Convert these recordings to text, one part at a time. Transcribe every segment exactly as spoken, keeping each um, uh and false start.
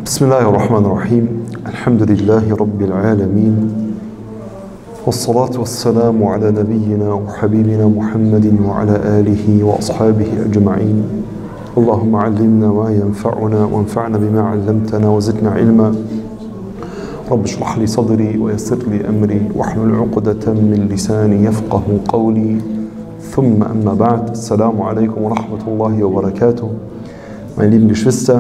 Bismillahirrahmanirrahim. Alhamdulillahi Rabbil Alamin. Wassalatu wassalamu ala nabiyyina wa habibina Muhammadin wa ala alihi wa ashabihi ajma'in. Allahumma allimna ma yanfa'una wa anfa'na bima 'allamtana wa zidna ilma. Rabbi shrah li sadri wa yassir li amri wahlul 'uqdatan min lisani yafqahu qawli. Thumma amma ba'd. Assalamu alaikum wa rahmatullahi wa barakatuh. Meine lieben Geschwister,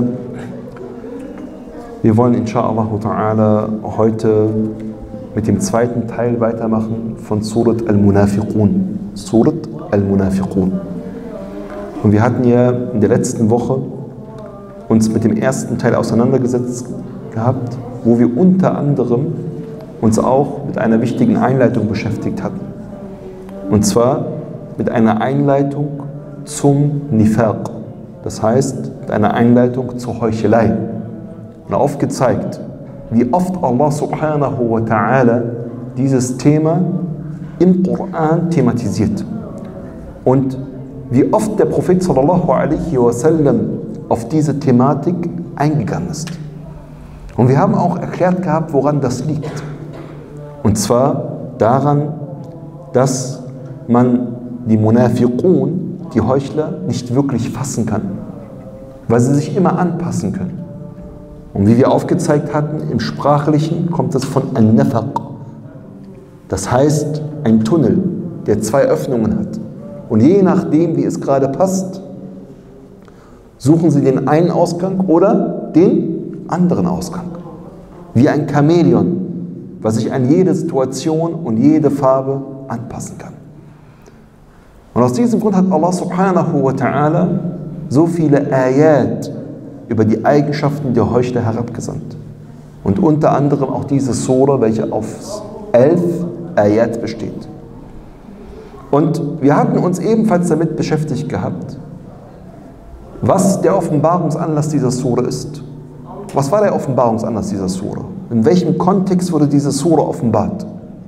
wir wollen inshallah ta'ala heute mit dem zweiten Teil weitermachen von Surat al-Munafiqun. Surat al-Munafiqun. Und wir hatten ja in der letzten Woche uns mit dem ersten Teil auseinandergesetzt gehabt, wo wir unter anderem uns auch mit einer wichtigen Einleitung beschäftigt hatten. Und zwar mit einer Einleitung zum Nifaq. Das heißt, mit einer Einleitung zur Heuchelei. Und aufgezeigt, wie oft Allah subhanahu wa ta'ala dieses Thema im Koran thematisiert. Und wie oft der Prophet sallallahu alaihi wasallam auf diese Thematik eingegangen ist. Und wir haben auch erklärt gehabt, woran das liegt. Und zwar daran, dass man die Munafiqun, die Heuchler, nicht wirklich fassen kann, weil sie sich immer anpassen können. Und wie wir aufgezeigt hatten, im Sprachlichen kommt es von An-Nafaq. Das heißt, ein Tunnel, der zwei Öffnungen hat. Und je nachdem, wie es gerade passt, suchen sie den einen Ausgang oder den anderen Ausgang. Wie ein Chamäleon, was sich an jede Situation und jede Farbe anpassen kann. Und aus diesem Grund hat Allah subhanahu wa ta'ala so viele Ayat über die Eigenschaften der Heuchler herabgesandt. Und unter anderem auch diese Sura, welche auf elf Ayat besteht. Und wir hatten uns ebenfalls damit beschäftigt gehabt, was der Offenbarungsanlass dieser Sura ist. Was war der Offenbarungsanlass dieser Sura? In welchem Kontext wurde diese Sura offenbart?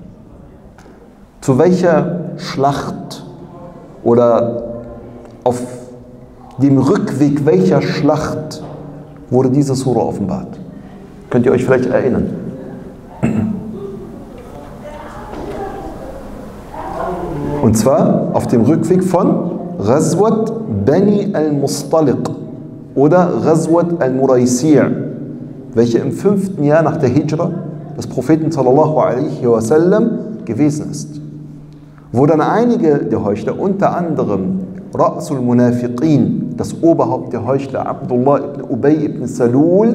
Zu welcher Schlacht oder auf dem Rückweg welcher Schlacht wurde diese Sura offenbart? Könnt ihr euch vielleicht erinnern? Und zwar auf dem Rückweg von Ghazwat Bani al-Mustaliq oder Ghazwat al-Muraisi', welche im fünften Jahr nach der Hijra des Propheten sallallahu alaihi wasallam gewesen ist. Wo dann einige der Heuchler, unter anderem Ra'sul Munafiqin, das Oberhaupt der Heuchler, Abdullah ibn Ubay ibn Salul,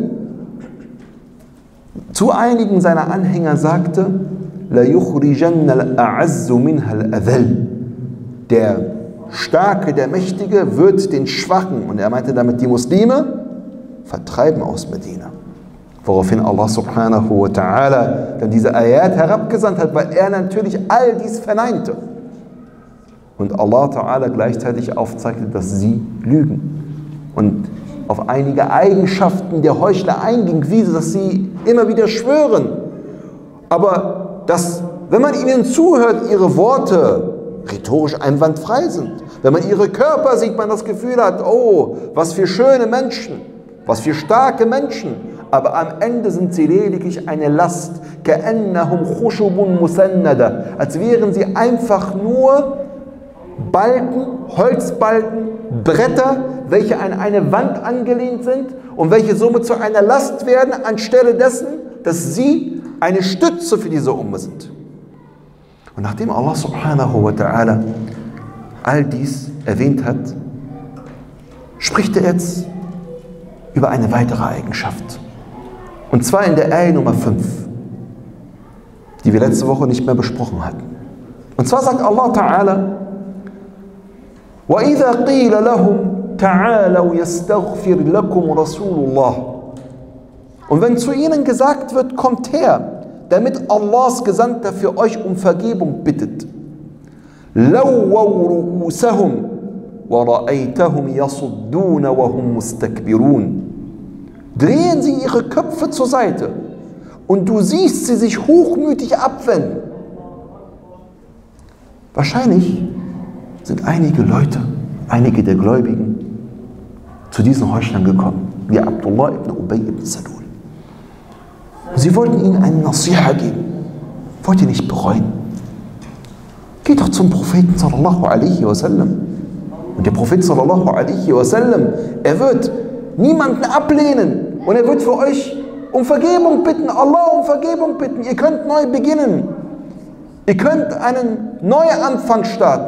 zu einigen seiner Anhänger sagte, La yukhrijanna al-a'azzu minha al-adhall. Der Starke, der Mächtige wird den Schwachen, und er meinte damit die Muslime, vertreiben aus Medina. Woraufhin Allah subhanahu wa ta'ala dann diese Ayat herabgesandt hat, weil er natürlich all dies verneinte. Und Allah ta'ala gleichzeitig aufzeigte, dass sie lügen. Und auf einige Eigenschaften der Heuchler einging, wie dass sie immer wieder schwören. Aber dass, wenn man ihnen zuhört, ihre Worte rhetorisch einwandfrei sind. Wenn man ihre Körper sieht, man das Gefühl hat, oh, was für schöne Menschen, was für starke Menschen. Aber am Ende sind sie lediglich eine Last. كَأَنَّهُمْ خُشُبٌ مُسَنَّدَةٌ. Als wären sie einfach nur Balken, Holzbalken, Bretter, welche an eine Wand angelehnt sind und welche somit zu einer Last werden, anstelle dessen, dass sie eine Stütze für diese Umme sind. Und nachdem Allah subhanahu wa ta'ala all dies erwähnt hat, spricht er jetzt über eine weitere Eigenschaft. Und zwar in der Ayah Nummer fünf, die wir letzte Woche nicht mehr besprochen hatten. Und zwar sagt Allah ta'ala, وَإِذَا قِيلَ لَهُمْ تَعَالَوْا يَسْتَغْفِرْ لَكُمْ رَسُولُ اللَّهِ. Und wenn zu ihnen gesagt wird, kommt her, damit Allahs Gesandter für euch um Vergebung bittet. لَوَّوْا رُؤُوسَهُمْ وَرَأَيْتَهُمْ يَصُدُّونَ وَهُمْ مُسْتَكْبِرُونَ. Drehen sie ihre Köpfe zur Seite und du siehst sie sich hochmütig abwenden. Wahrscheinlich sind einige Leute, einige der Gläubigen zu diesen Heuchlern gekommen, wie Abdullah ibn Ubay ibn Salul. sie wollten ihnen einen Nasiha geben. Wollt ihr nicht bereuen? Geht doch zum Propheten sallallahu alaihi wasallam. Und der Prophet sallallahu alaihi wasallam, er wird niemanden ablehnen und er wird für euch um Vergebung bitten, Allah um Vergebung bitten. Ihr könnt neu beginnen. Ihr könnt einen Neuanfang starten.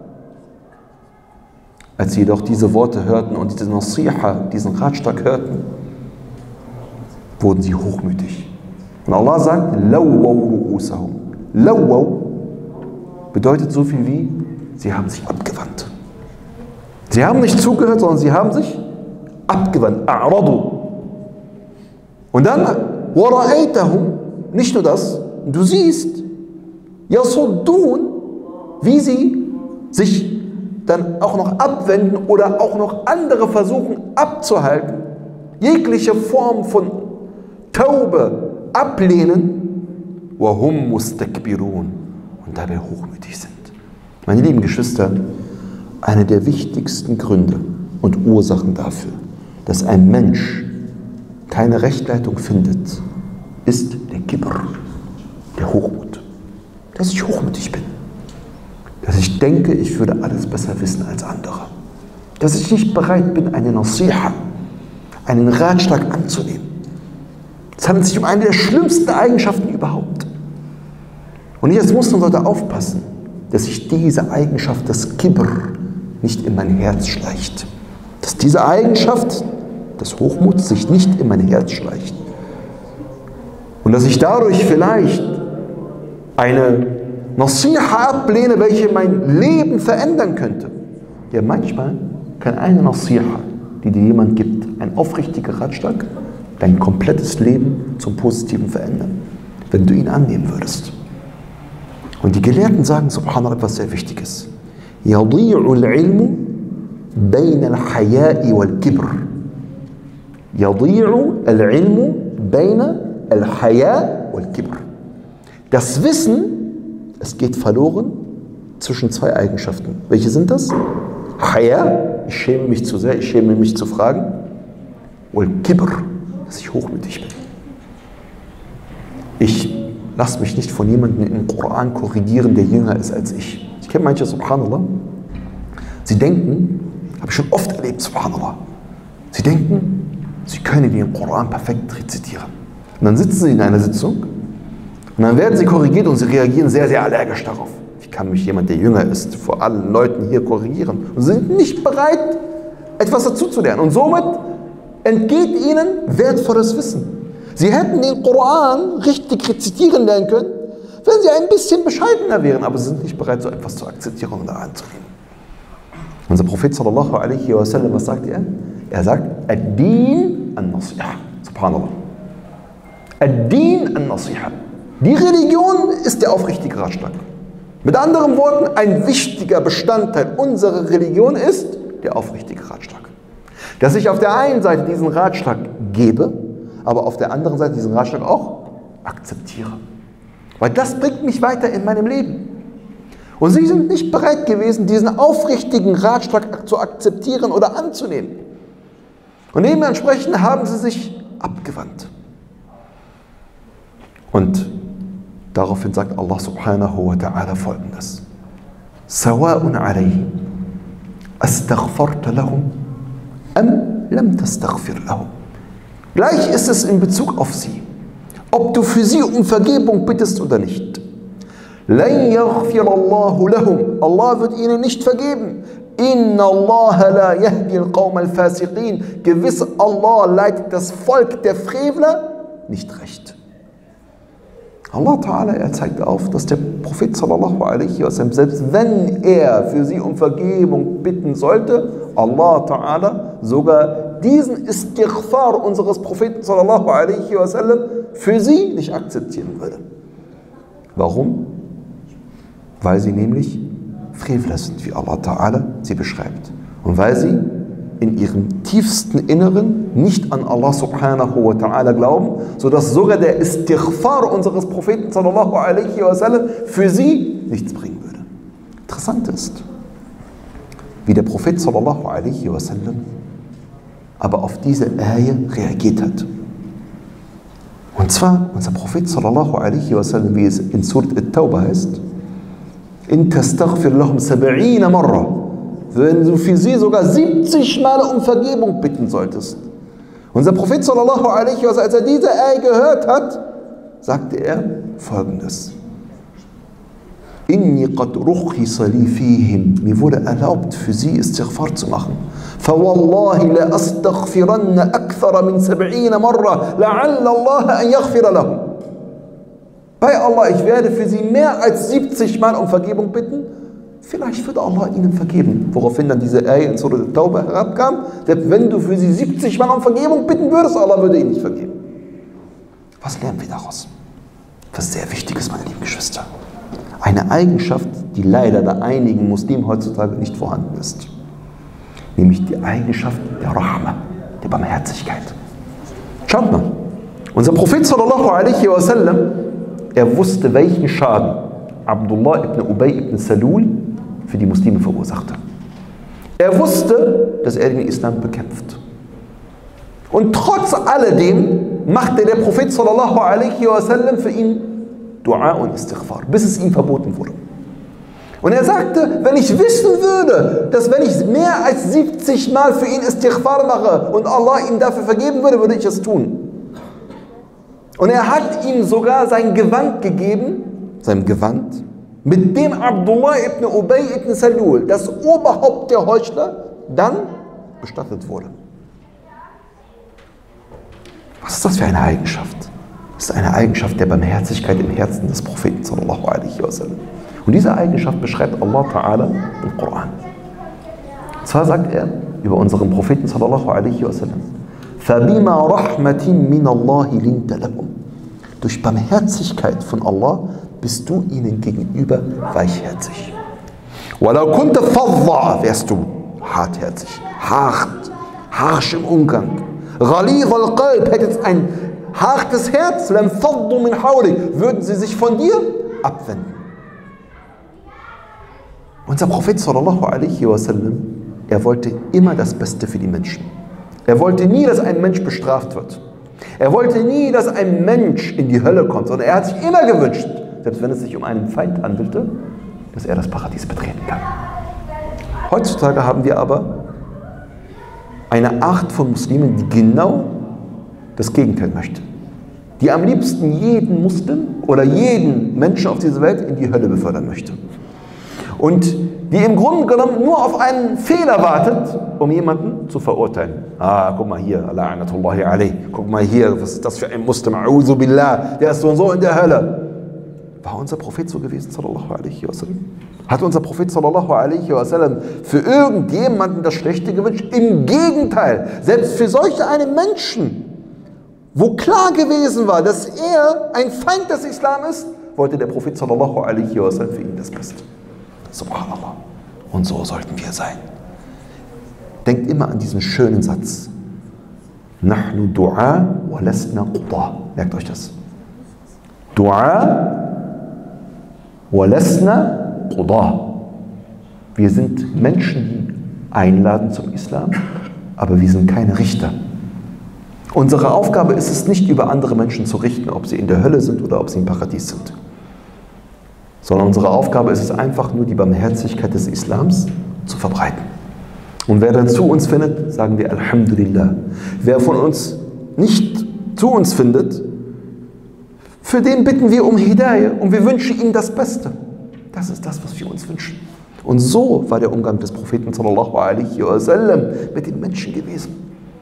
Als sie jedoch diese Worte hörten und diese Nasiha, diesen Ratschlag hörten, wurden sie hochmütig. Und Allah sagt, Lawwaw ru'usahum. Lawwaw bedeutet so viel wie, sie haben sich abgewandt. Sie haben nicht zugehört, sondern sie haben sich abgewandt. A'radu. Und dann, wara'aytahum, nicht nur das, du siehst, yasuddun, wie sie sich dann auch noch abwenden oder auch noch andere versuchen abzuhalten, jegliche Form von Taube ablehnen, wahum mustakbirun, und dabei hochmütig sind. Meine lieben Geschwister, einer der wichtigsten Gründe und Ursachen dafür, dass ein Mensch keine Rechtleitung findet, ist der Kibr, der Hochmut. Dass ich hochmütig bin. Dass ich denke, ich würde alles besser wissen als andere. Dass ich nicht bereit bin, eine Nasiha, einen Ratschlag anzunehmen. Es handelt sich um eine der schlimmsten Eigenschaften überhaupt. Und ich als Muslim sollte aufpassen, dass sich diese Eigenschaft, das Kibr, nicht in mein Herz schleicht. Dass diese Eigenschaft, das Hochmut, sich nicht in mein Herz schleicht. Und dass ich dadurch vielleicht eine Nasiha ablehne, welche mein Leben verändern könnte. Ja, manchmal kann eine Nasiha, die dir jemand gibt, ein aufrichtiger Ratschlag, dein komplettes Leben zum Positiven verändern, wenn du ihn annehmen würdest. Und die Gelehrten sagen, subhanallah, etwas sehr Wichtiges. Yadi'u al-ilmu bayna al-haya'i wal-kibr. Yadi'u al-ilmu bayna al-haya' wal-kibr. Das Wissen, es geht verloren zwischen zwei Eigenschaften. Welche sind das? Haya, ich schäme mich zu sehr, ich schäme mich zu fragen. Wal-kibr, dass ich hochmütig bin. Ich lasse mich nicht von jemandem im Koran korrigieren, der jünger ist als ich. Ich kenne manche, subhanallah, sie denken, habe ich schon oft erlebt, subhanallah, sie denken, sie können den Koran perfekt rezitieren. Und dann sitzen sie in einer Sitzung und dann werden sie korrigiert und sie reagieren sehr, sehr allergisch darauf. Wie kann mich jemand, der jünger ist, vor allen Leuten hier korrigieren? Und sind nicht bereit, etwas dazu zu lernen. Und somit entgeht ihnen wertvolles Wissen. Sie hätten den Koran richtig rezitieren lernen können, wenn sie ein bisschen bescheidener wären, aber sie sind nicht bereit, so etwas zu akzeptieren und da anzunehmen. Unser Prophet sallallahu alaihi wasallam, was sagt er? Er sagt, Ad-Din an-Nasiha. Subhanallah. Ad-Din an-Nasiha. Die Religion ist der aufrichtige Ratschlag. Mit anderen Worten, ein wichtiger Bestandteil unserer Religion ist der aufrichtige Ratschlag. Dass ich auf der einen Seite diesen Ratschlag gebe, aber auf der anderen Seite diesen Ratschlag auch akzeptiere. Weil das bringt mich weiter in meinem Leben. Und sie sind nicht bereit gewesen, diesen aufrichtigen Ratschlag zu akzeptieren oder anzunehmen. Und dementsprechend haben sie sich abgewandt. Und daraufhin sagt Allah subhanahu wa ta'ala folgendes. Sawa'un alayhim astaghfarta lahum am lam tastaghfir lahum. Gleich ist es in Bezug auf sie, ob du für sie um Vergebung bittest oder nicht. Lan yaghfir Allahu lahum. Allah wird ihnen nicht vergeben. Inna Allah la yahdi al-qawm al-fasiqin. Gewiss, Allah leitet das Volk der Frevler nicht recht. Allah Ta'ala, er zeigt auf, dass der Prophet sallallahu alaihi wasallam, selbst wenn er für sie um Vergebung bitten sollte, Allah Ta'ala sogar diesen Istighfar unseres Propheten sallallahu alaihi wasallam für sie nicht akzeptieren würde. Warum? Weil sie nämlich Frevler sind, wie Allah Ta'ala sie beschreibt. Und weil sie in ihrem tiefsten Inneren nicht an Allah subhanahu wa ta'ala glauben, sodass sogar der Istighfar unseres Propheten sallallahu alaihi wasallam für sie nichts bringen würde. Interessant ist, wie der Prophet sallallahu alaihi wasallam aber auf diese Ayah reagiert hat. Und Und zwar, unser Prophet sallallahu alaihi wasallam, wie es in Surat At-Tawbah heißt, in tastaghfir lahum sab'ina marra, wenn du für sie sogar siebzig Mal um Vergebung bitten solltest. Unser Prophet sallallahu alaihi wasallam, als er diese Ayah gehört hat, sagte er Folgendes: Inni qad rukhisa li fihim, mir wurde erlaubt, für sie Istighfar zu machen. Fawallahi la astaghfiranna akthara min sab'ina marra, la'alla Allah an yaghfira lahum. Bei Allah, ich werde für sie mehr als siebzig Mal um Vergebung bitten. Vielleicht würde Allah ihnen vergeben. Woraufhin dann diese Ayah in Surah At-Tawbah herabkam, selbst wenn du für sie siebzig Mal um Vergebung bitten würdest, Allah würde ihnen nicht vergeben. Was lernen wir daraus? Was sehr wichtig ist, meine lieben Geschwister. Eine Eigenschaft, die leider bei einigen Muslimen heutzutage nicht vorhanden ist. Nämlich die Eigenschaft der Rahma, der Barmherzigkeit. Schaut mal, unser Prophet sallallahu alaihi wasallam, er wusste, welchen Schaden Abdullah ibn Ubay ibn Salul für die Muslime verursachte. Er wusste, dass er den Islam bekämpft. Und trotz alledem machte der Prophet sallallahu alaihi wasallam für ihn Dua und Istighfar, bis es ihm verboten wurde. Und er sagte, wenn ich wissen würde, dass wenn ich mehr als siebzig Mal für ihn Istighfar mache und Allah ihm dafür vergeben würde, würde ich es tun. Und er hat ihm sogar sein Gewand gegeben, sein Gewand, mit dem Abdullah ibn Ubay ibn Salul, das Oberhaupt der Heuchler, dann bestattet wurde. Was ist das für eine Eigenschaft? Das ist eine Eigenschaft der Barmherzigkeit im Herzen des Propheten sallallahu alaihi wasallam. Und diese Eigenschaft beschreibt Allah Ta'ala im Koran. Und zwar sagt er über unseren Propheten sallallahu alaihi wasallam: فَبِمَا رَحْمَةٍ مِّنَ اللَّهِ لِنْتَ لَهُمْ. Durch Barmherzigkeit von Allah bist du ihnen gegenüber weichherzig. وَلَوْ كُنْتَ فَظَّعَ, wärst du hartherzig, hart, harsch im Umgang. غَلِيظَ الْقَلْبِ, hättest ein hartes Herz, لَمْ فَضُّ مِنْ حَوْلِكَ, würden sie sich von dir abwenden. Unser Prophet sallallahu alaihi wasallam, er wollte immer das Beste für die Menschen. Er wollte nie, dass ein Mensch bestraft wird. Er wollte nie, dass ein Mensch in die Hölle kommt, sondern er hat sich immer gewünscht, selbst wenn es sich um einen Feind handelte, dass er das Paradies betreten kann. Heutzutage haben wir aber eine Art von Muslimen, die genau das Gegenteil möchte. Die am liebsten jeden Muslim oder jeden Menschen auf dieser Welt in die Hölle befördern möchte. Und die im Grunde genommen nur auf einen Fehler wartet, um jemanden zu verurteilen. Ah, guck mal hier, la'anatullahi alayh. Guck mal hier, was ist das für ein Muslim? A'udhu billah, der ist so und so in der Hölle. War unser Prophet so gewesen, sallallahu alaihi wasallam? Hat unser Prophet sallallahu alaihi wasallam für irgendjemanden das Schlechte gewünscht? Im Gegenteil, selbst für solche einen Menschen, wo klar gewesen war, dass er ein Feind des Islam ist, wollte der Prophet sallallahu alaihi wasallam für ihn das Beste. Subhanallah. Und so sollten wir sein. Denkt immer an diesen schönen Satz. Nahnu du'a wa lasna quda. Merkt euch das. Du'a wa lasna quda. Wir sind Menschen, die einladen zum Islam, aber wir sind keine Richter. Unsere Aufgabe ist es nicht, über andere Menschen zu richten, ob sie in der Hölle sind oder ob sie im Paradies sind. Sondern unsere Aufgabe ist es einfach nur, die Barmherzigkeit des Islams zu verbreiten. Und wer dann zu uns findet, sagen wir Alhamdulillah. Wer von uns nicht zu uns findet, für den bitten wir um Hidayah und wir wünschen ihm das Beste. Das ist das, was wir uns wünschen. Und so war der Umgang des Propheten sallallahu alaihi wasallam mit den Menschen gewesen.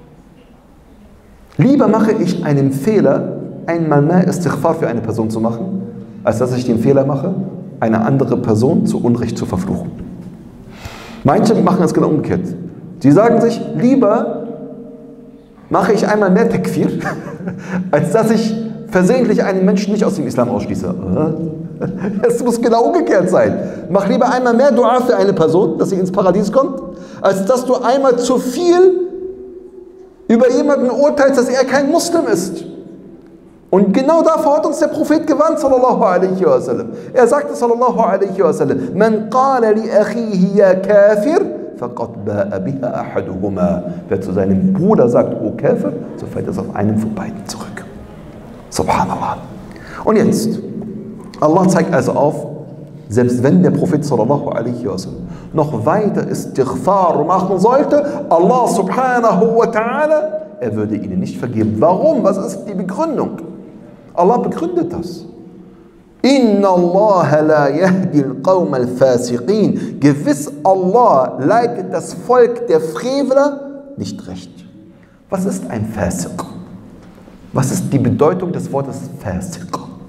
Lieber mache ich einen Fehler, einmal mehr Istighfar für eine Person zu machen, als dass ich den Fehler mache, eine andere Person zu Unrecht zu verfluchen. Manche machen es genau umgekehrt. Sie sagen sich, lieber mache ich einmal mehr Takfir, als dass ich versehentlich einen Menschen nicht aus dem Islam ausschließe. Es muss genau umgekehrt sein. Mach lieber einmal mehr Dua für eine Person, dass sie ins Paradies kommt, als dass du einmal zu viel über jemanden urteilst, dass er kein Muslim ist. Und genau davor hat uns der Prophet gewarnt, sallallahu alaihi wasallam. Er sagte, sallallahu alaihi wasallam, Man qala li akhihi ya kafir, faqad ba'a biha ahaduhuma. Wer zu seinem Bruder sagt, O Kafir, so fällt es auf einen von beiden zurück. Subhanallah. Und jetzt, Allah zeigt also auf, selbst wenn der Prophet sallallahu alaihi wasallam noch weiter Istighfar machen sollte, Allah subhanahu wa ta'ala, er würde ihnen nicht vergeben. Warum? Was ist die Begründung? Allah begründet das. Inna Allah la yahdi al-qawm al-fasiqin. Gewiss, Allah leitet das Volk der Frevler nicht recht. Was ist ein Fasiq? Was ist die Bedeutung des Wortes Fasiq?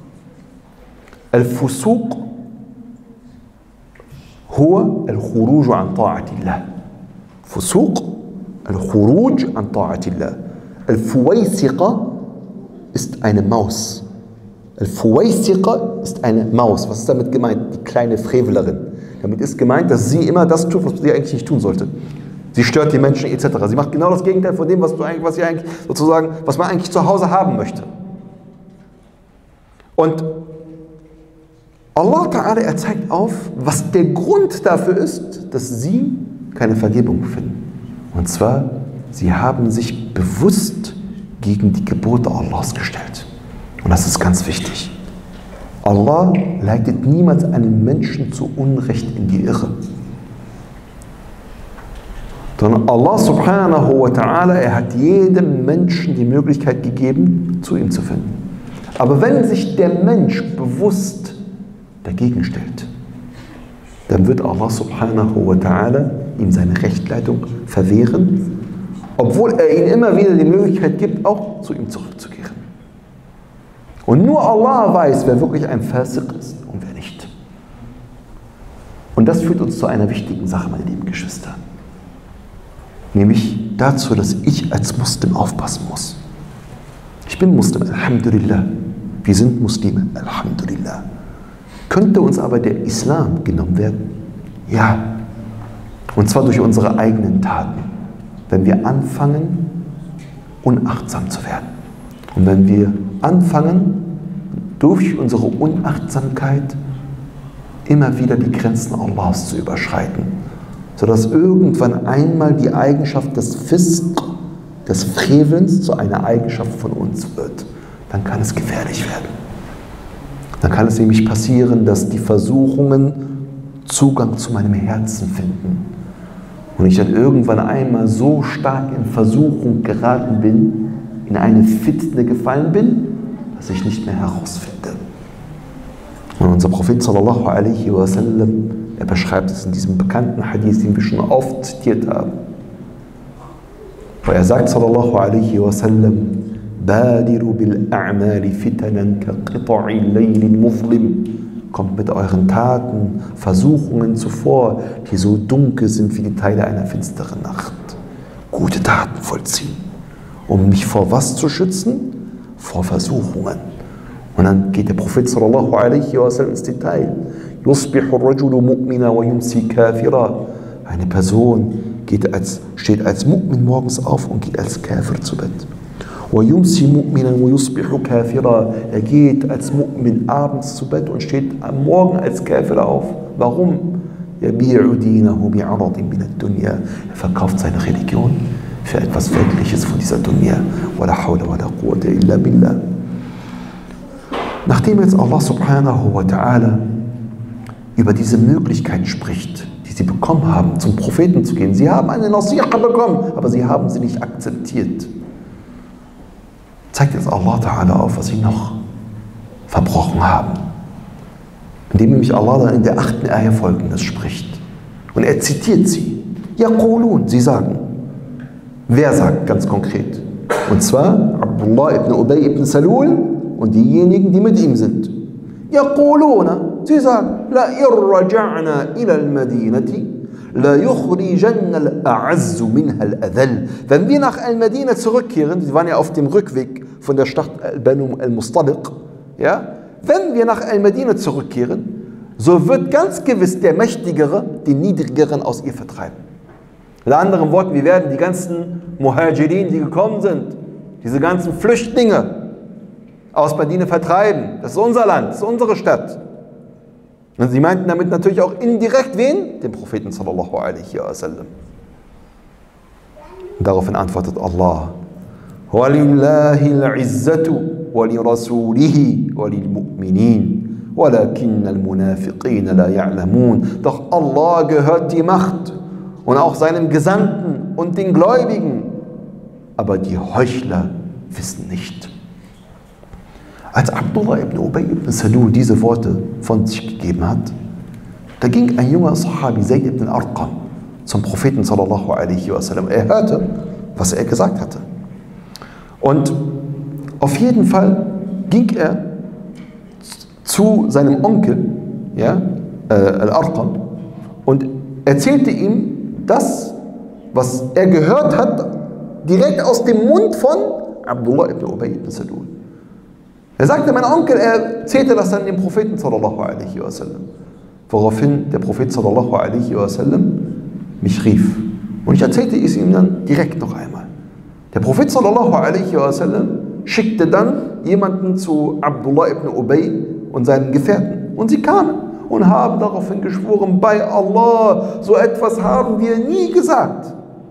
Al-Fusuq huwa al-khuruj an ta'atillah. Fusuq, al-khuruj an ta'atillah. Al-Fuwaysiqa ist eine Maus. Al-Fuwaysiqa ist eine Maus. Was ist damit gemeint? Die kleine Frevelerin. Damit ist gemeint, dass sie immer das tut, was sie eigentlich nicht tun sollte. Sie stört die Menschen et cetera. Sie macht genau das Gegenteil von dem, was, du eigentlich, was, sie eigentlich sozusagen, was man eigentlich zu Hause haben möchte. Und Allah Ta'ala, er zeigt auf, was der Grund dafür ist, dass sie keine Vergebung finden. Und zwar, sie haben sich bewusst gegen die Gebote Allahs gestellt. Und das ist ganz wichtig. Allah leitet niemals einen Menschen zu Unrecht in die Irre. Sondern Allah subhanahu wa ta'ala, er hat jedem Menschen die Möglichkeit gegeben, zu ihm zu finden. Aber wenn sich der Mensch bewusst dagegen stellt, dann wird Allah subhanahu wa ta'ala ihm seine Rechtleitung verwehren, obwohl er ihm immer wieder die Möglichkeit gibt, auch zu ihm zurückzukehren. Und nur Allah weiß, wer wirklich ein Fasiq ist und wer nicht. Und das führt uns zu einer wichtigen Sache, meine lieben Geschwister. Nämlich dazu, dass ich als Muslim aufpassen muss. Ich bin Muslim, Alhamdulillah. Wir sind Muslime, Alhamdulillah. Könnte uns aber der Islam genommen werden? Ja. Und zwar durch unsere eigenen Taten. Wenn wir anfangen, unachtsam zu werden. Und wenn wir anfangen, durch unsere Unachtsamkeit immer wieder die Grenzen Allahs zu überschreiten, sodass irgendwann einmal die Eigenschaft des Fisq, des Frevelns, zu einer Eigenschaft von uns wird, dann kann es gefährlich werden. Dann kann es nämlich passieren, dass die Versuchungen Zugang zu meinem Herzen finden und ich dann irgendwann einmal so stark in Versuchung geraten bin, in eine Fitne gefallen bin, dass ich nicht mehr herausfinde. Und unser Prophet sallallahu alaihi wasallam, er beschreibt es in diesem bekannten Hadith, den wir schon oft zitiert haben. Wo er sagt sallallahu alaihi wasallam, Badiru bil a'mali fitanan ka qita'i laylin muzlim. Kommt mit euren Taten Versuchungen zuvor, die so dunkel sind wie die Teile einer finsteren Nacht. Gute Taten vollziehen. Um mich vor was zu schützen? Vor Versuchungen. Und dann geht der Prophet sallallahu alaihi wasallam ins Detail. Yusbihu ar-rajulu mu'mina wa yumsi kafira. Eine Person geht als, steht als Mu'min morgens auf und geht als Kafir zu Bett. Wa yumsi mu'minan wa yusbihu kafira. Er geht als Mu'min abends zu Bett und steht am Morgen als Kafir auf. Warum? Yabi'u dinahu bi'aradin min ad-dunya. Er verkauft seine Religion für etwas Weltliches von dieser Dunya. Wa la hawla wa la quwwata illa billah. Nachdem jetzt Allah subhanahu wa ta'ala über diese Möglichkeit spricht, die sie bekommen haben, zum Propheten zu gehen. Sie haben eine Nasiha bekommen, aber sie haben sie nicht akzeptiert. Zeigt jetzt Allah Ta'ala auf, was sie noch verbrochen haben. Indem nämlich Allah dann in der achten Ayah folgendes spricht. Und er zitiert sie. Yaqulun, sie sagen. Wer sagt ganz konkret? Und zwar Abdullah ibn Ubay ibn Salul und diejenigen, die mit ihm sind. Yaquluna, sie sagen, la irraja'na ila al-Madinati, la yukhrijanna al-a'azzu minha al-adhall. Wenn wir nach al-Madina zurückkehren, sie waren ja auf dem Rückweg von der Stadt Banu al-Mustaliq, ja, wenn wir nach al-Madina zurückkehren, so wird ganz gewiss der Mächtigere den Niedrigeren aus ihr vertreiben. Mit anderen Worten, wir werden die ganzen Muhajirin, die gekommen sind, diese ganzen Flüchtlinge aus Medina vertreiben. Das ist unser Land, das ist unsere Stadt. Und sie meinten damit natürlich auch indirekt wen? Den Propheten sallallahu alaihi wasallam. Und daraufhin antwortet Allah: وَلِلَّهِ الْعِزَّةُ وَلِرَسُولِهِ وَلِلْمُؤْمِنِينَ وَلَكِنَّ الْمُنَافِقِينَ لَا يَعْلَمُونَ. Doch Allah gehört die Macht und auch seinem Gesandten und den Gläubigen, aber die Heuchler wissen nicht. Als Abdullah ibn Ubay ibn Salul diese Worte von sich gegeben hat, da ging ein junger Sahabi, Zayd ibn Arqam, zum Propheten sallallahu alaihi wasallam. Er hörte, was er gesagt hatte. Und auf jeden Fall ging er zu seinem Onkel, ja, äh, Al-Arqam, und erzählte ihm das, was er gehört hat, direkt aus dem Mund von Abdullah ibn Ubay ibn Salul. Er sagte, mein Onkel, er erzählte das dann dem Propheten sallallahu alaihi wasallam. Woraufhin der Prophet sallallahu alaihi wasallam mich rief. Und ich erzählte es ihm dann direkt noch einmal. Der Prophet sallallahu alaihi wasallam schickte dann jemanden zu Abdullah ibn Ubay und seinen Gefährten. Und sie kamen und haben daraufhin geschworen, bei Allah, so etwas haben wir nie gesagt.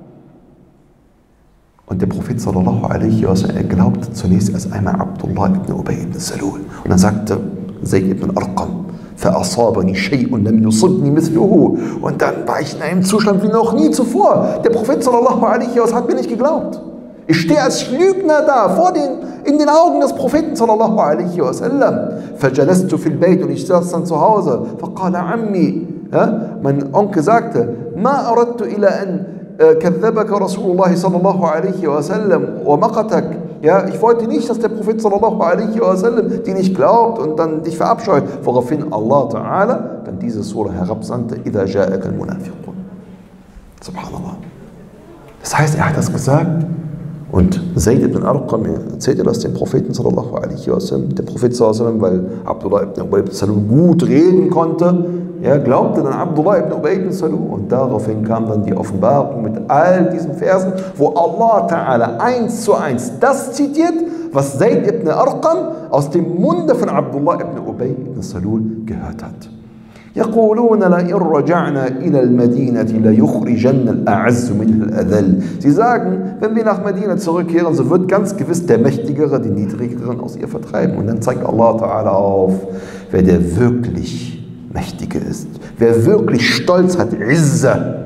Und der Prophet sallallahu alaihi wasallam, er glaubte zunächst erst einmal Abdullah ibn Ubay ibn Salul. Und dann sagte Zayd ibn Arqam, فَأَصَابَنِي شَيْءٌ لَمْ يُصِبْنِي مِثْلُهُ. Und dann war ich in einem Zustand wie noch nie zuvor. Der Prophet sallallahu alaihi wasallam hat mir nicht geglaubt. Ich stehe als Lügner da, vor den, in den Augen des Propheten sallallahu alaihi wasallam. فَجَلَسْتُ فِي الْبَيْتِ. Und ich saß dann zu Hause. فَقَالَ عَمِّي. Ja, mein Onkel sagte, مَا أَرَدْتُ إِلَى أَنْ كَذَّبَكَ رَسُولُ اللَّهِ sallallahu alaihi wasallam وَمَقَتَكَ. Ja, ich wollte nicht, dass der Prophet sallallahu alaihi wasallam dir nicht glaubt und dann dich verabscheut. Woraufhin Allah Ta'ala dann diese Surah herabsandte, إِذَا جَاءَكَ الْمُنَافِقُونَ. Subhanallah. Das heißt, er hat das gesagt. Und Zayd ibn Arqam erzählte das dem Propheten sallallahu alaihi wasallam. Der Prophet sallallahu alaihi wasallam, weil Abdullah ibn Ubay ibn Salul gut reden konnte, er glaubte dann Abdullah ibn Ubay ibn Salul. Und daraufhin kam dann die Offenbarung mit all diesen Versen, wo Allah Ta'ala eins zu eins das zitiert, was Zayd ibn Arqam aus dem Munde von Abdullah ibn Ubay ibn Salul gehört hat. يقولون لئن رجعنا إلى المدينة ليخرجن الأعز منها الأذل. Sie sagen, wenn wir nach Medina zurückkehren, so wird ganz gewiss der Mächtigere den Niedrigeren aus ihr vertreiben. Und dann zeigt Allah Ta'ala auf, wer der wirklich Mächtige ist, wer wirklich Stolz hat, Izza.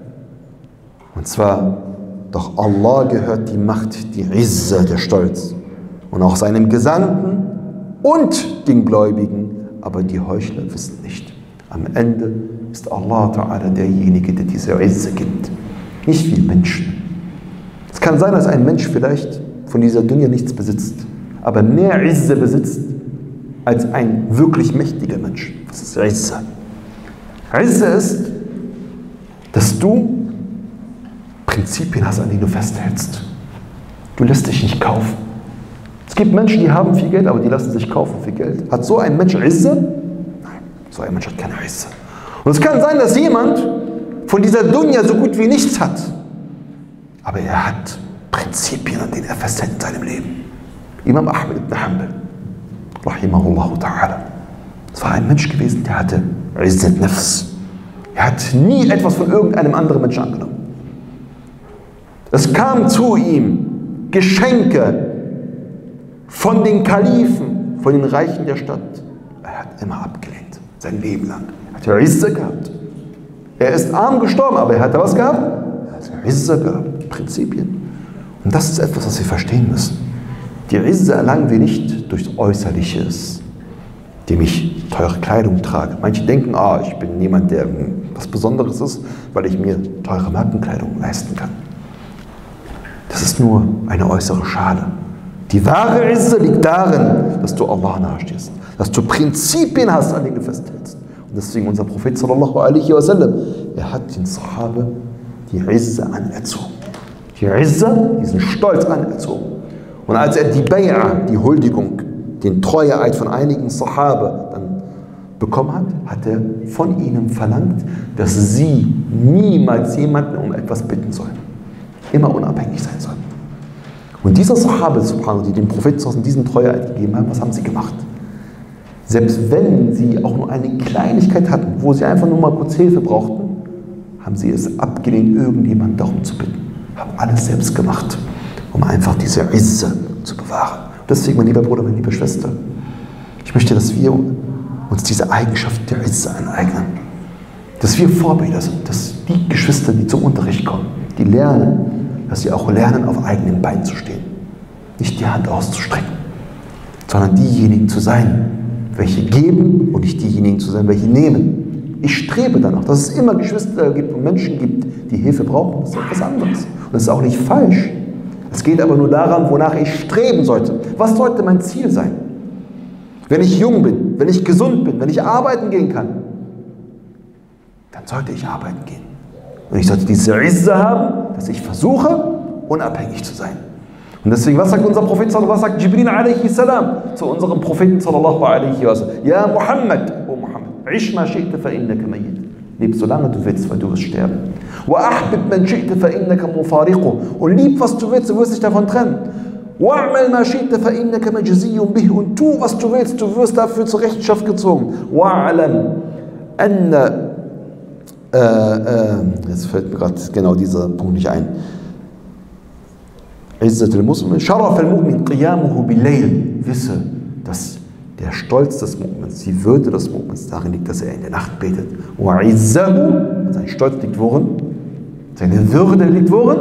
Und zwar, doch Allah gehört die Macht, die Izza, der Stolz. Und auch seinem Gesandten und den Gläubigen, aber die Heuchler wissen nicht. Am Ende ist Allah Ta'ala derjenige, der diese Izza gibt. Nicht wie Menschen. Es kann sein, dass ein Mensch vielleicht von dieser Dunya nichts besitzt, aber mehr Izza besitzt als ein wirklich mächtiger Mensch. Das ist Izza. Izza ist, dass du Prinzipien hast, an denen du festhältst. Du lässt dich nicht kaufen. Es gibt Menschen, die haben viel Geld, aber die lassen sich kaufen für Geld. Hat so ein Mensch Izza? So ein Mensch hat keine Izza. Und es kann sein, dass jemand von dieser Dunya so gut wie nichts hat. Aber er hat Prinzipien, an denen er festhält in seinem Leben. Imam Ahmed ibn Hanbal, rahimahullahu ta'ala. Es war ein Mensch gewesen, der hatte Izzat Nafs. Er hat nie etwas von irgendeinem anderen Menschen angenommen. Es kam zu ihm Geschenke von den Kalifen, von den Reichen der Stadt. Er hat immer abgelehnt. Sein Leben lang. Er hat Izza gehabt. Er ist arm gestorben, aber er hatte was gehabt? Er hat Izza gehabt. Prinzipien. Und das ist etwas, was wir verstehen müssen. Die Izza erlangen wir nicht durch Äußerliches, indem ich teure Kleidung trage. Manche denken, ah, ich bin jemand, der was Besonderes ist, weil ich mir teure Markenkleidung leisten kann. Das ist nur eine äußere Schale. Die wahre Izza liegt darin, dass du Allah nahestehst, dass du Prinzipien hast, an denen du festhältst. Und deswegen unser Prophet sallallahu alaihi wasallam, er hat den Sahaba die Izza anerzogen. Die Izza, diesen Stolz anerzogen. Und als er die Bay'a, die Huldigung, den Treueeid von einigen Sahaba dann bekommen hat, hat er von ihnen verlangt, dass sie niemals jemanden um etwas bitten sollen. Immer unabhängig sein sollen. Und dieser Sahaba, die dem Propheten diesen Treueeid gegeben haben, was haben sie gemacht? Selbst wenn sie auch nur eine Kleinigkeit hatten, wo sie einfach nur mal kurz Hilfe brauchten, haben sie es abgelehnt, irgendjemanden darum zu bitten. Haben alles selbst gemacht, um einfach diese Izza zu bewahren. Deswegen, mein lieber Bruder, meine liebe Schwester, ich möchte, dass wir uns diese Eigenschaft der Izza aneignen. Dass wir Vorbilder sind, dass die Geschwister, die zum Unterricht kommen, die lernen, dass sie auch lernen, auf eigenen Beinen zu stehen. Nicht die Hand auszustrecken, sondern diejenigen zu sein, welche geben und nicht diejenigen zu sein, welche nehmen. Ich strebe danach, dass es immer Geschwister gibt und Menschen gibt, die Hilfe brauchen. Das ist etwas anderes. Und das ist auch nicht falsch. Es geht aber nur daran, wonach ich streben sollte. Was sollte mein Ziel sein? Wenn ich jung bin, wenn ich gesund bin, wenn ich arbeiten gehen kann, dann sollte ich arbeiten gehen. Und ich sollte diese Izza haben, dass ich versuche, unabhängig zu sein. Und deswegen, was sagt unser Prophet, was sagt Jibril alaihi salam zu unserem Propheten sallallahu alaihi wa sallam? Ja Muhammad, oh Muhammad, ish ma shi'ta fa innaka mayyit. Leb so lange du willst, weil du wirst sterben. Wa ahbib man shi'ta fa innaka mufariquh. Und lieb, was du willst, du wirst dich davon trennen. Wa'mal ma shi'ta fa innaka majziyun bih. Und tu, was du willst, du wirst dafür zur Rechenschaft gezogen. Wa'alam anna, äh, äh, jetzt fällt mir gerade genau dieser Punkt nicht ein. Izzat al-Muslim, Sharaf al-Mu'min, Qiyamuhu bil-Layl. Wisse, dass der Stolz des Mu'mins, die Würde des Mu'mins darin liegt, dass er in der Nacht betet. Wa izzahu, sein Stolz liegt worin? Seine Würde liegt worin?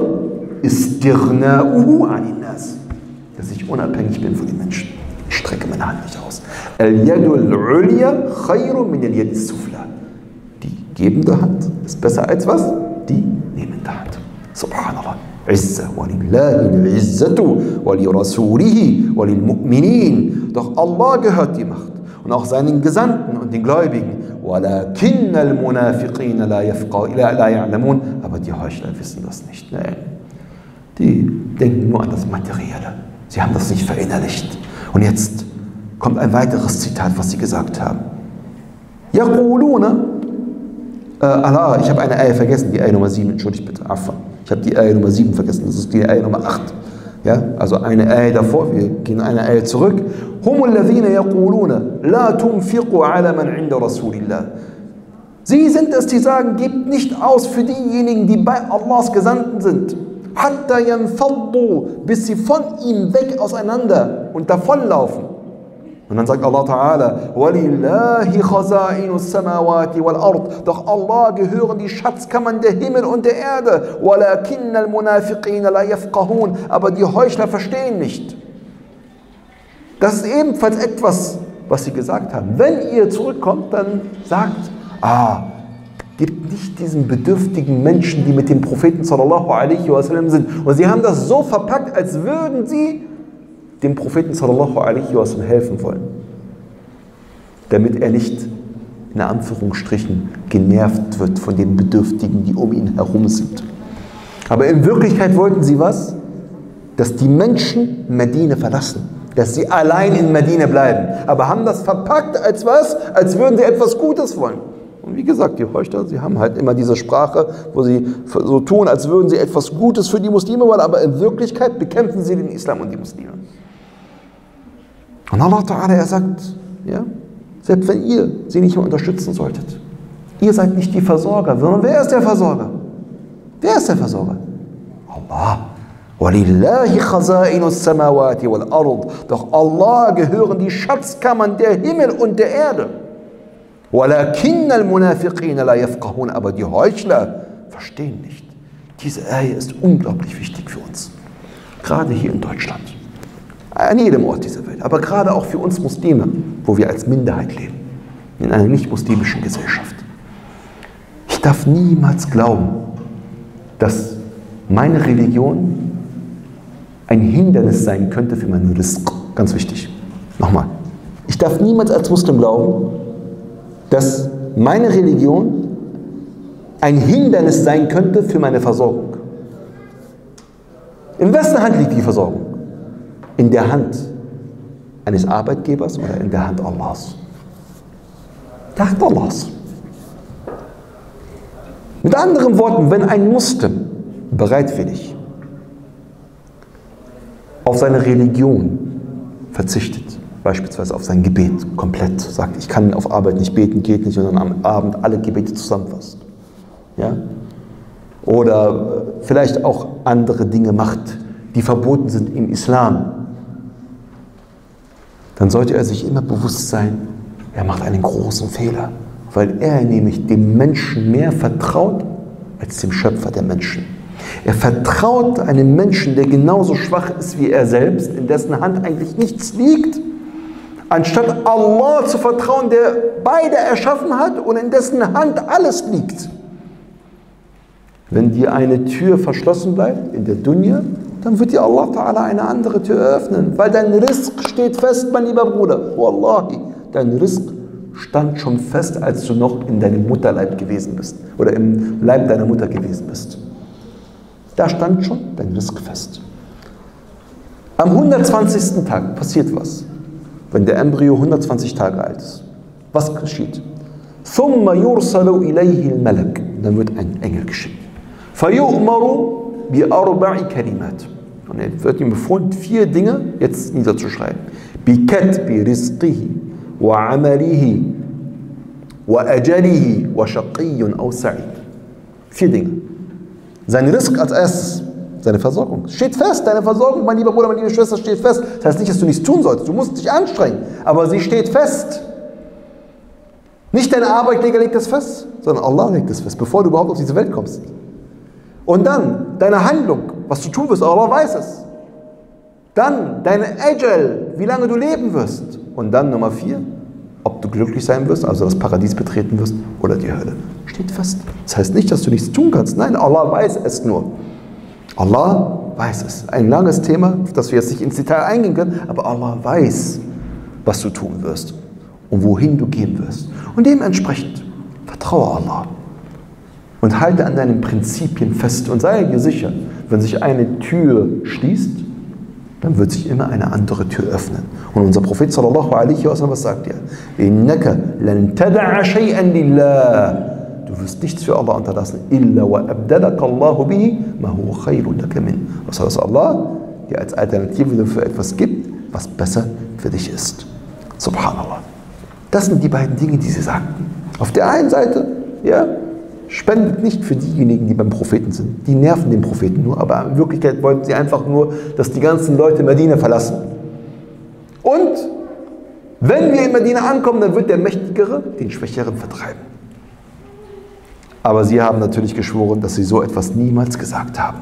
Istirna'uhu anin nas. Dass ich unabhängig bin von den Menschen. Ich strecke meine Hand nicht aus. Al-Yadu al-Ulya khayrun min al-Yadi as-Sufla. Die gebende Hand ist besser als was? Die nehmende Hand. Subhanallah. Izza, walillahi al-Izzatu, walirasulihi, walilmu'minin. Doch Allah gehört die Macht und auch seinen Gesandten und den Gläubigen. Walakinna al-Munafiqina la ya'lamun. Aber die Heuchler wissen das nicht. Nein. Die denken nur an das Materielle. Sie haben das nicht verinnerlicht. Und jetzt kommt ein weiteres Zitat, was sie gesagt haben. Yaquluna, äh, Allah, ich habe eine Eier vergessen, die Eier Nummer sieben, entschuldigt bitte, Affa. Ich habe die Eier Nummer sieben vergessen, das ist die Eier Nummer acht. Ja, also eine Eier davor, wir gehen eine Eier zurück. Hum alladhina yaquluna la tunfiqu ala man inda Rasulillah. Sie sind es, die sagen, gebt nicht aus für diejenigen, die bei Allahs Gesandten sind. Hatta yanfaddu, bis sie von ihm weg auseinander und davonlaufen. Und dann sagt Allah Ta'ala, وَلِلَّهِ خَزَائِنُ السَّمَاوَاتِ وَالْأَرْضِ. Doch Allah gehören die Schatzkammern der Himmel und der Erde. وَلَكِنَّ الْمُنَافِقِينَ لَا يَفْقَهُونَ. Aber die Heuchler verstehen nicht. Das ist ebenfalls etwas, was sie gesagt haben. Wenn ihr zurückkommt, dann sagt, ah, gibt nicht diesen bedürftigen Menschen, die mit dem Propheten sallallahu alaihi wasallam sind. Und sie haben das so verpackt, als würden sie dem Propheten sallallahu alaihi wasallam helfen wollen, damit er nicht in Anführungsstrichen genervt wird von den Bedürftigen, die um ihn herum sind. Aber in Wirklichkeit wollten sie was? Dass die Menschen Medina verlassen, dass sie allein in Medina bleiben, aber haben das verpackt als was? Als würden sie etwas Gutes wollen. Und wie gesagt, die Heuchler, sie haben halt immer diese Sprache, wo sie so tun, als würden sie etwas Gutes für die Muslime wollen, aber in Wirklichkeit bekämpfen sie den Islam und die Muslime. Und Allah Ta'ala, er sagt, ja, selbst wenn ihr sie nicht mehr unterstützen solltet, ihr seid nicht die Versorger, sondern wer ist der Versorger? Wer ist der Versorger? Allah. وَلِلَّهِ خَزَائِنُ السَّمَاوَاتِ وَالْأَرْضِ. Doch Allah gehören die Schatzkammern der Himmel und der Erde. وَلَكِنَّ الْمُنَافِقِينَ لَا يَفْقَهُونَ. Aber die Heuchler verstehen nicht. Diese Ayah ist unglaublich wichtig für uns. Gerade hier in Deutschland. An jedem Ort dieser Welt. Aber gerade auch für uns Muslime, wo wir als Minderheit leben. In einer nicht-muslimischen Gesellschaft. Ich darf niemals glauben, dass meine Religion ein Hindernis sein könnte für meinen Rizq. Ganz wichtig. Nochmal. Ich darf niemals als Muslim glauben, dass meine Religion ein Hindernis sein könnte für meine Versorgung. In wessen Hand liegt die Versorgung? In der Hand eines Arbeitgebers oder in der Hand Allahs? Der Hand Allahs. Mit anderen Worten, wenn ein Muslim bereitwillig auf seine Religion verzichtet, beispielsweise auf sein Gebet komplett, sagt, ich kann auf Arbeit nicht beten, geht nicht, sondern am Abend alle Gebete zusammenfasst. Ja? Oder vielleicht auch andere Dinge macht, die verboten sind im Islam. dann sollte er sich immer bewusst sein, er macht einen großen Fehler, weil er nämlich dem Menschen mehr vertraut als dem Schöpfer der Menschen. Er vertraut einem Menschen, der genauso schwach ist wie er selbst, in dessen Hand eigentlich nichts liegt, anstatt Allah zu vertrauen, der beide erschaffen hat und in dessen Hand alles liegt. Wenn dir eine Tür verschlossen bleibt in der Dunya, dann wird dir Allah Ta'ala eine andere Tür öffnen, weil dein Rizq steht fest, mein lieber Bruder. Wallahi, dein Rizq stand schon fest, als du noch in deinem Mutterleib gewesen bist oder im Leib deiner Mutter gewesen bist. Da stand schon dein Rizq fest. Am hundertzwanzigsten Tag passiert was, wenn der Embryo hundertzwanzig Tage alt ist. Was geschieht? ثُمَّ يُرْسَلُ إِلَيْهِ الْمَلَكُ. Dann wird ein Engel geschickt. فَيُؤْمَرُ بِأَرْبَعِ كَلِمَاتٍ. Und er wird ihm befohlen, vier Dinge jetzt niederzuschreiben. بِكَتْبِ رِزْقِهِ وَعَمَلِهِ وَأَجَلِهِ وَشَقِيٌّ أَوْ سَعِيدٌ. Vier Dinge. Sein Rizq als erstes, seine Versorgung. Steht fest, deine Versorgung, mein lieber Bruder, meine liebe Schwester, steht fest. Das heißt nicht, dass du nichts tun sollst, du musst dich anstrengen, aber sie steht fest. Nicht dein Arbeitgeber legt das fest, sondern Allah legt das fest, bevor du überhaupt auf diese Welt kommst. Und dann deine Handlung, was du tun wirst, Allah weiß es. Dann deine Ajal, wie lange du leben wirst. Und dann Nummer vier, ob du glücklich sein wirst, also das Paradies betreten wirst oder die Hölle. Steht fest. Das heißt nicht, dass du nichts tun kannst. Nein, Allah weiß es nur. Allah weiß es. Ein langes Thema, auf das wir jetzt nicht ins Detail eingehen können, aber Allah weiß, was du tun wirst und wohin du gehen wirst. Und dementsprechend vertraue Allah und halte an deinen Prinzipien fest und sei dir sicher, wenn sich eine Tür schließt, dann wird sich immer eine andere Tür öffnen. Und unser Prophet sallallahu alaihi wasallam, was sagt er? Innaka lan tad'a shay'an lillah. Du wirst nichts für Allah unterlassen. Illa wa abdalaka Allahu bihi ma huwa khayrun laka min. Was heißt Allah dir als Alternative für etwas gibt, was besser für dich ist. Subhanallah. Das sind die beiden Dinge, die sie sagten. Auf der einen Seite, ja, spendet nicht für diejenigen, die beim Propheten sind. Die nerven den Propheten nur, aber in Wirklichkeit wollten sie einfach nur, dass die ganzen Leute Medina verlassen. Und wenn wir in Medina ankommen, dann wird der Mächtigere den Schwächeren vertreiben. Aber sie haben natürlich geschworen, dass sie so etwas niemals gesagt haben.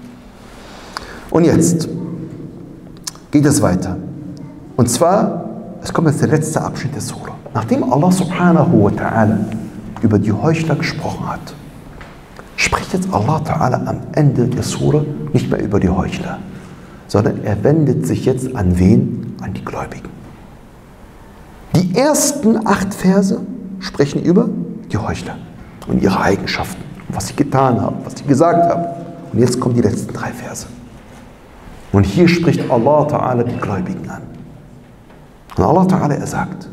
Und jetzt geht es weiter. Und zwar, es kommt jetzt der letzte Abschnitt der Sura. Nachdem Allah subhanahu wa ta'ala über die Heuchler gesprochen hat, spricht jetzt Allah Ta'ala am Ende der Sura nicht mehr über die Heuchler, sondern er wendet sich jetzt an wen? An die Gläubigen. Die ersten acht Verse sprechen über die Heuchler und ihre Eigenschaften, was sie getan haben, was sie gesagt haben. Und jetzt kommen die letzten drei Verse. Und hier spricht Allah Ta'ala die Gläubigen an. Und Allah Ta'ala, er sagt: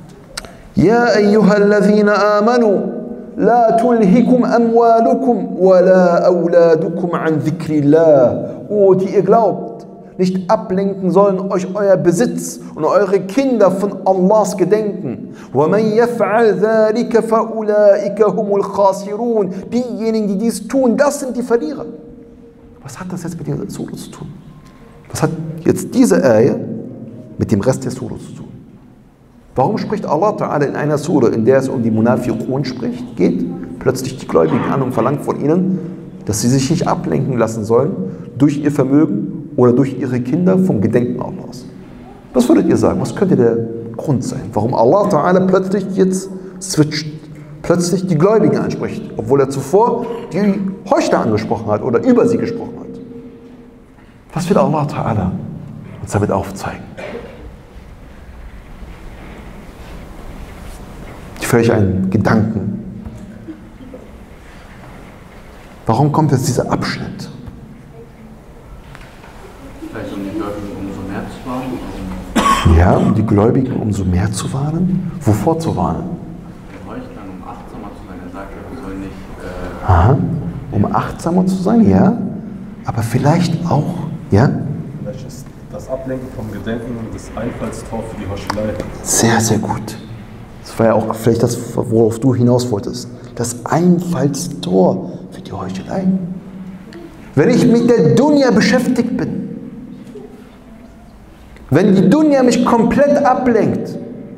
Ja ayyuhalladhina amanu, la tulhikum amwalukum wa la awladukum an dhikrillah. O, die ihr glaubt, nicht ablenken sollen euch euer Besitz und eure Kinder von Allahs Gedenken. وَمَنْ يَفْعَلْ ذَلِكَ فَأُولَٰئِكَ هُمُ الْخَاسِرُونَ. Diejenigen, die dies tun, das sind die Verlierer. Was hat das jetzt mit der Sura zu tun? Was hat jetzt diese Ayah mit dem Rest der Sura zu tun? Warum spricht Allah Ta'ala in einer Sura, in der es um die Munafiqun spricht, geht plötzlich die Gläubigen an und verlangt von ihnen, dass sie sich nicht ablenken lassen sollen durch ihr Vermögen oder durch ihre Kinder vom Gedenken Allahs? Was würdet ihr sagen? Was könnte der Grund sein, warum Allah Ta'ala plötzlich jetzt switcht, plötzlich die Gläubigen anspricht, obwohl er zuvor die Heuchler angesprochen hat oder über sie gesprochen hat? Was will Allah Ta'ala uns damit aufzeigen? Völlig einen Gedanken. Warum kommt jetzt dieser Abschnitt? Vielleicht um die Gläubigen umso mehr zu warnen. Ja, um die Gläubigen umso mehr zu warnen? Wovor zu warnen? Den Heuchlern, um achtsamer zu sein. Er sagt, wir sollen nicht... Äh Aha, um achtsamer zu sein, ja. Aber vielleicht auch, ja? Vielleicht ist das Ablenken vom Gedenken das Einfallstor für die Heuchelei. Sehr, sehr gut. Das war ja auch vielleicht das, worauf du hinaus wolltest. Das Einfallstor für die Heuchelei. Wenn ich mit der Dunya beschäftigt bin, Wenn die Dunya mich komplett ablenkt,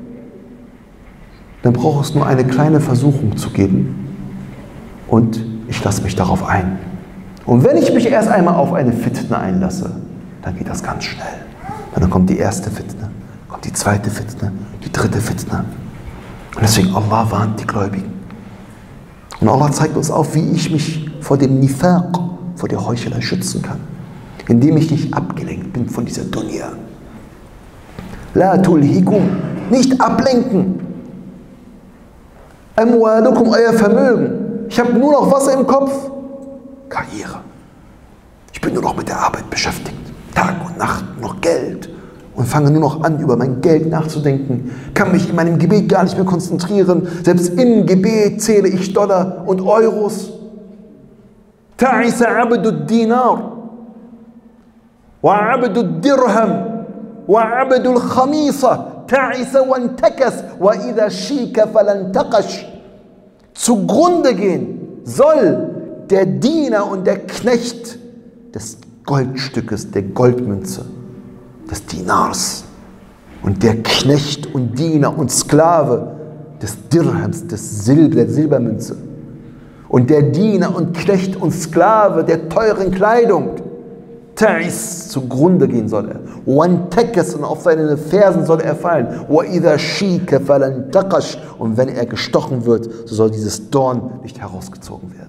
dann braucht es nur eine kleine Versuchung zu geben und ich lasse mich darauf ein. Und wenn ich mich erst einmal auf eine Fitne einlasse, dann geht das ganz schnell. Und dann kommt die erste Fitne, kommt die zweite Fitne, die dritte Fitne. Und deswegen, Allah warnt die Gläubigen. Und Allah zeigt uns auf, wie ich mich vor dem Nifaq, vor der Heuchelei schützen kann. Indem ich nicht abgelenkt bin von dieser Dunya. La tulhikum, nicht ablenken. Amwalukum, euer Vermögen. Ich habe nur noch Wasser im Kopf. Karriere. Ich bin nur noch mit der Arbeit beschäftigt. Tag und Nacht, nur noch Geld. Und fange nur noch an, über mein Geld nachzudenken. Kann mich in meinem Gebet gar nicht mehr konzentrieren. Selbst im Gebet zähle ich Dollar und Euros. Ta'isa abdu dinar. Wa abdu dirham. Wa abdu al-khamisa. Ta'isa wa antakas. Wa idha shika falantaqash. Zugrunde gehen soll der Diener und der Knecht des Goldstückes, der Goldmünze, des Dinars und der Knecht und Diener und Sklave des Dirhams, des Silber, der Silbermünze und der Diener und Knecht und Sklave der teuren Kleidung, Ta'is, zugrunde gehen soll er. Wantakas, und auf seine Fersen soll er fallen. Wa idha shika falantaqash, und wenn er gestochen wird, so soll dieses Dorn nicht herausgezogen werden.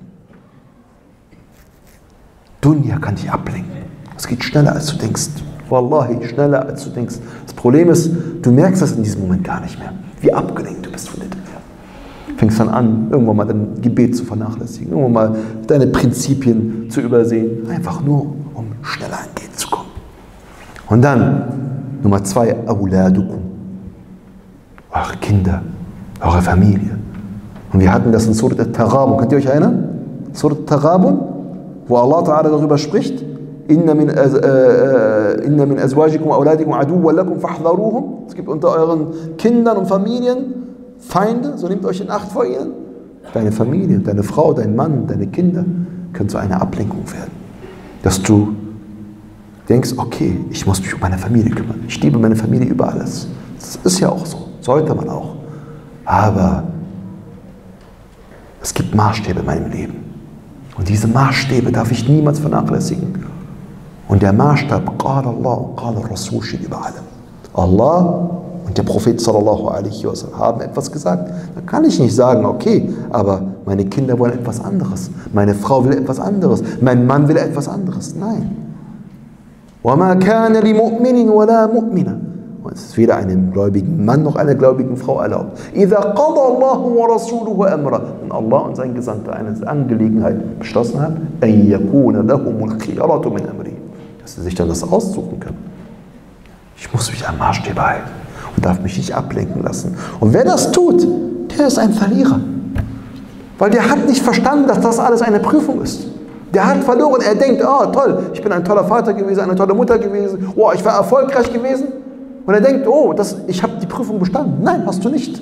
Dunya kann dich ablenken. Es geht schneller, als du denkst. Wallahi, schneller, als du denkst. Das Problem ist, du merkst das in diesem Moment gar nicht mehr, wie abgelenkt du bist von der Dunya. Fängst dann an, irgendwann mal dein Gebet zu vernachlässigen, irgendwann mal deine Prinzipien zu übersehen, einfach nur, um schneller an Geld zu kommen. Und dann, Nummer zwei, Awladukum. Eure Kinder, eure Familie. Und wir hatten das in Surat al-Taghabun. Könnt ihr euch erinnern? Surat al-Taghabun, wo Allah Ta'ala darüber spricht, Inna min, äh, inna min azwajikum wa awladikum aduwwan lakum fahdharuhum. Es gibt unter euren Kindern und Familien Feinde, so nehmt euch in Acht vor ihnen. Deine Familie, deine Frau, dein Mann, deine Kinder können zu einer Ablenkung werden. Dass du denkst, okay, ich muss mich um meine Familie kümmern. Ich liebe meine Familie über alles. Das ist ja auch so, sollte man auch. Aber es gibt Maßstäbe in meinem Leben. Und diese Maßstäbe darf ich niemals vernachlässigen. Und der Maßstab, Qala Allah und Qala Rasul, steht über allem. Allah und der Prophet sallallahu alaihi wasallam haben etwas gesagt. Da kann ich nicht sagen, okay, aber meine Kinder wollen etwas anderes. Meine Frau will etwas anderes. Mein Mann will etwas anderes. Nein. وَمَا كَانَ لِمُؤْمِنٍ وَلَا مُؤْمِنَ. Und es ist weder einem gläubigen Mann noch einer gläubigen Frau erlaubt. إِذَا قَضَى اللَّهُ وَرَسُولُهُ أَمْرًا. Wenn Allah und sein Gesandter eine Angelegenheit beschlossen haben, أَن يَكُونَ لَهُمُ الْخِيَرَةُ مِنْ أَمْرِهِمْ. Dass sie sich dann das aussuchen können. Ich muss mich am Maßstab halten und darf mich nicht ablenken lassen. Und wer das tut, der ist ein Verlierer. Weil der hat nicht verstanden, dass das alles eine Prüfung ist. Der hat verloren. Er denkt, oh toll, ich bin ein toller Vater gewesen, eine tolle Mutter gewesen, oh, ich war erfolgreich gewesen. Und er denkt, oh, das, ich habe die Prüfung bestanden. Nein, hast du nicht.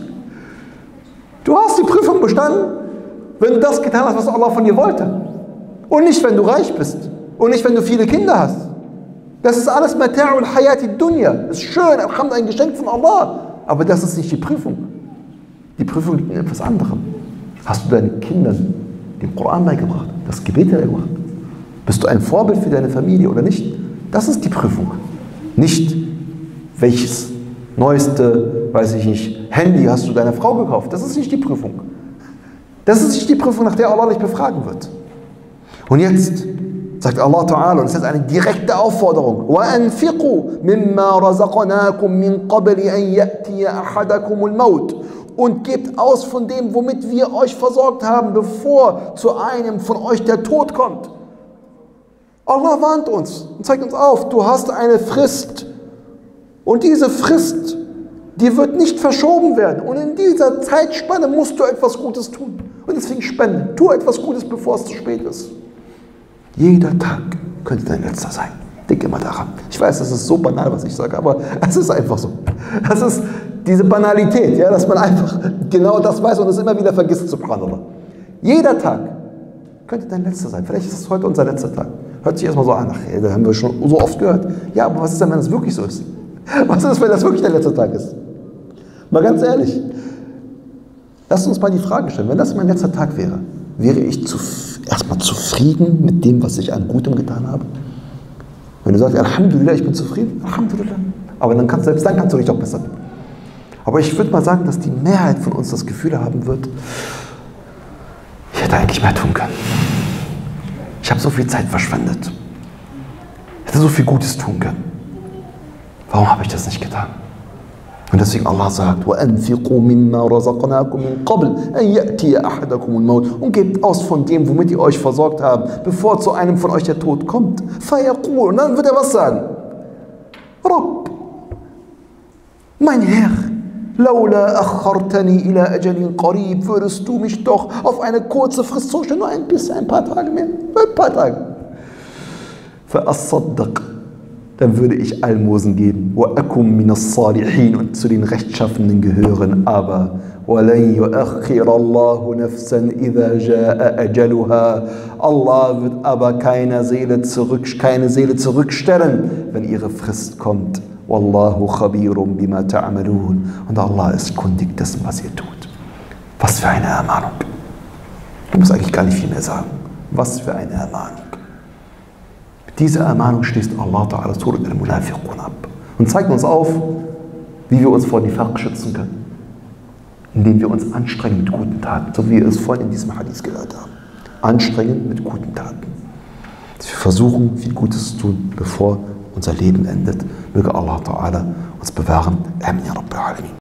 Du hast die Prüfung bestanden, wenn du das getan hast, was Allah von dir wollte. Und nicht, wenn du reich bist. Und nicht, wenn du viele Kinder hast. Das ist alles Mata'ul Hayati Dunya. Das ist schön, Alhamdulillah, ein Geschenk von Allah. Aber das ist nicht die Prüfung. Die Prüfung liegt in etwas anderem. Hast du deinen Kindern den Koran beigebracht, das Gebet beigebracht? Bist du ein Vorbild für deine Familie oder nicht? Das ist die Prüfung. Nicht, welches neueste, weiß ich nicht, Handy hast du deiner Frau gekauft. Das ist nicht die Prüfung. Das ist nicht die Prüfung, nach der Allah dich befragen wird. Und jetzt sagt Allah Ta'ala, und das ist eine direkte Aufforderung, وَأَنْفِقُوا مِمَّا رَزَقْنَاكُمْ مِنْ قَبْلِ أَنْ يَأْتِيَ أَحَدَكُمُ الْمَوْتِ. Und gebt aus von dem, womit wir euch versorgt haben, bevor zu einem von euch der Tod kommt. Allah warnt uns und zeigt uns auf, du hast eine Frist. Und diese Frist, die wird nicht verschoben werden. Und in dieser Zeitspanne musst du etwas Gutes tun. Und deswegen spende. Tu etwas Gutes, bevor es zu spät ist. Jeder Tag könnte dein letzter sein. Denk immer daran. Ich weiß, das ist so banal, was ich sage, aber es ist einfach so. Das ist diese Banalität, ja, dass man einfach genau das weiß und es immer wieder vergisst, subhanallah. Jeder Tag könnte dein letzter sein. Vielleicht ist es heute unser letzter Tag. Hört sich erstmal so an, ach, das haben wir schon so oft gehört. Ja, aber was ist denn, wenn es wirklich so ist? Was ist, wenn das wirklich der letzte Tag ist? Mal ganz ehrlich. Lasst uns mal die Frage stellen, wenn das mein letzter Tag wäre, wäre ich zu, erstmal zufrieden mit dem, was ich an Gutem getan habe? Wenn du sagst, Alhamdulillah, ich bin zufrieden, Alhamdulillah. Aber dann kannst, selbst dann kannst du dich doch bessern. Aber ich würde mal sagen, dass die Mehrheit von uns das Gefühl haben wird, ich hätte eigentlich mehr tun können. Ich habe so viel Zeit verschwendet. Ich hätte so viel Gutes tun können. Warum habe ich das nicht getan? Und deswegen Allah sagt, وَأَنْفِقُوا مِمَّا رَزَقْنَاكُمْ مِنْ قَبْلِ أَنْ يَأْتِيَ أَحَدَكُمُ الْمَوْتُ und gebt aus von dem, womit ihr euch versorgt habt, bevor zu einem von euch der Tod kommt. فَيَقُولُ und dann wird er was sagen? Rabb, mein Herr, لَوْلَا أَخَّرْتَنِي إِلَى أَجَلٍ قَرِيب, würdest du mich doch auf eine kurze Frist zurückstellen, nur ein bisschen, ein paar Tage mehr, ein paar Tage. فَأَصَّدَّقْ, dann würde ich Almosen geben. وَأَكُمْ مِنَ الصَّالِحِينَ und zu den Rechtschaffenden gehören. Aber وَلَنْ يُؤَخِّرَ اللَّهُ نَفْسًا إِذَا جَاءَ أَجَلُهَا. Allah wird aber keine Seele, zurück, keine Seele zurückstellen, wenn ihre Frist kommt. وَاللَّهُ خَبِيرٌ بِمَا تَعْمَلُونَ und Allah ist kundig dessen, was ihr tut. Was für eine Ermahnung. Du musst eigentlich gar nicht viel mehr sagen. Was für eine Ermahnung. Diese Ermahnung schließt Allah Ta'ala Surat al-Munafiqun ab und zeigt uns auf, wie wir uns vor Nifaq schützen können, indem wir uns anstrengen mit guten Taten, so wie wir es vorhin in diesem Hadith gehört haben. Anstrengen mit guten Taten. Dass wir versuchen, viel Gutes zu tun, bevor unser Leben endet. Möge Allah Ta'ala uns bewahren. Amin ya Rabbil Alamin.